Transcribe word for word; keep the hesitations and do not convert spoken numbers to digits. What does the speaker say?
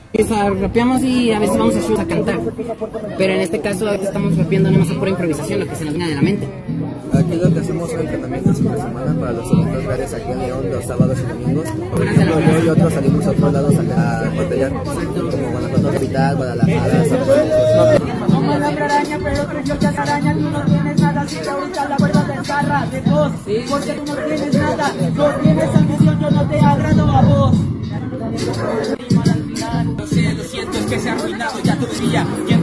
O sea, rapeamos y a veces vamos a shows a cantar, pero en este caso ahorita estamos rapeando nada más a pura improvisación, lo que se nos viene de la mente. Aquí lo que hacemos son entrenamientos entre semana para los eventos grandes aquí en León los sábados y domingos. Por ejemplo, yo y otros salimos a otros lados a batallar, como Guanajuato Capital, Guadalajara, San Juan. Como la araña, pero tú yo te araña, tú no tienes nada, así que ahorita la vuelvo a desgarra de vos, porque tú no tienes nada, no tienes ambición, yo no te agrado a vos. Lo sé, lo siento, es que se ha arruinado ya tu día.